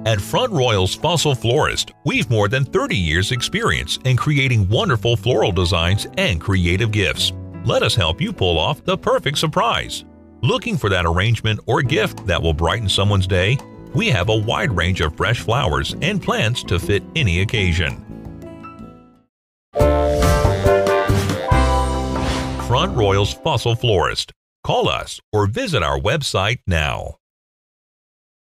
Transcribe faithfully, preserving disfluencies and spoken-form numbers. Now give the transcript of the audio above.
At Front Royal's Fussell Florist, we've more than thirty years experience in creating wonderful floral designs and creative gifts. Let us help you pull off the perfect surprise. Looking for that arrangement or gift that will brighten someone's day? We have a wide range of fresh flowers and plants to fit any occasion. Front Royal's Fussell Florist. Call us or visit our website now.